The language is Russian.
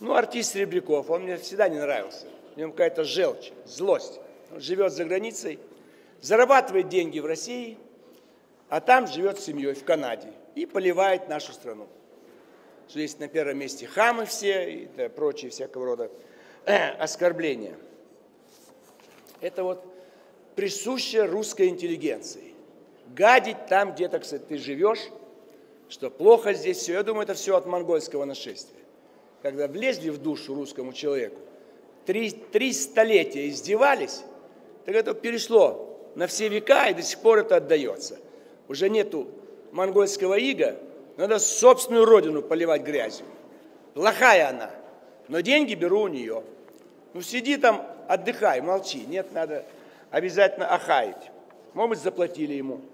Ну, артист Серебряков, он мне всегда не нравился. В нем какая-то желчь, злость. Он живет за границей, зарабатывает деньги в России, а там живет с семьей в Канаде и поливает нашу страну. Что есть на первом месте хамы все и прочие всякого рода оскорбления. Это вот присуще русской интеллигенции. Гадить там, где, так сказать, ты живешь, что плохо здесь все. Я думаю, это все от монгольского нашествия. Когда влезли в душу русскому человеку, 3 столетия издевались, так это перешло на все века, и до сих пор это отдается. Уже нету монгольского ига, надо собственную родину поливать грязью. Плохая она, но деньги беру у нее. Ну сиди там, отдыхай, молчи. Нет, надо обязательно охаять. Может быть, заплатили ему.